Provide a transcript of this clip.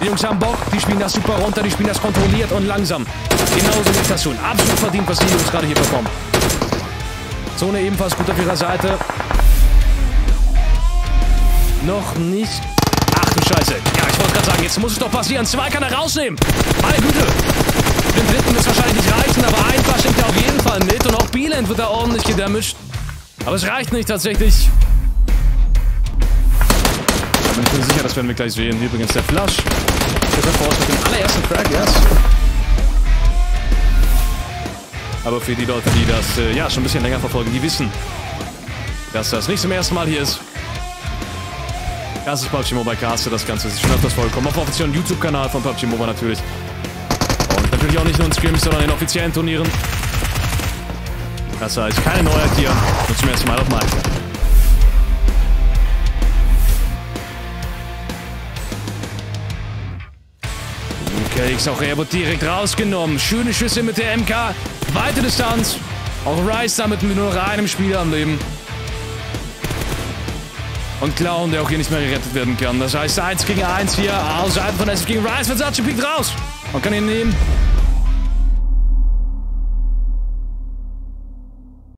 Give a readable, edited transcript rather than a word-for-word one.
Die Jungs haben Bock, die spielen das super runter, die spielen das kontrolliert und langsam. Genauso wie ich das tun. Absolut verdient, was die Jungs gerade hier bekommen. Zone ebenfalls gut auf ihrer Seite. Noch nicht. Ach du Scheiße. Ja, ich wollte gerade sagen, jetzt muss es doch passieren. 2 kann er rausnehmen. Meine Güte. Den dritten wird es wahrscheinlich nicht reichen, aber ein paar stimmt er auf jeden Fall mit. Und auch Bieland wird da ordentlich gedamaged. Aber es reicht nicht tatsächlich. Da bin ich mir sicher, das werden wir gleich sehen. Hier übrigens der Flush. Der Force mit dem allerersten Frag, yes. Aber für die Leute, die das ja schon ein bisschen länger verfolgen, die wissen, dass das nicht zum ersten Mal hier ist. Das ist PUBG Mobile Cast, das Ganze ist schon öfters vorgekommen. Auf dem offiziellen YouTube-Kanal von PUBG Mobile natürlich. Und natürlich auch nicht nur in Scrims, sondern in offiziellen Turnieren. Das heißt, keine Neuheit hier. Nur zum ersten Mal auf Mike. Okay, Xaucher wird direkt rausgenommen. Schöne Schüsse mit der MK. Weite Distanz. Auch Rice damit mit nur noch einem Spieler am Leben. Und Clown, der auch hier nicht mehr gerettet werden kann. Das heißt 1 gegen 1 hier. Außerhalb von SF gegen Rice. Versace piekt raus. Man kann ihn nehmen.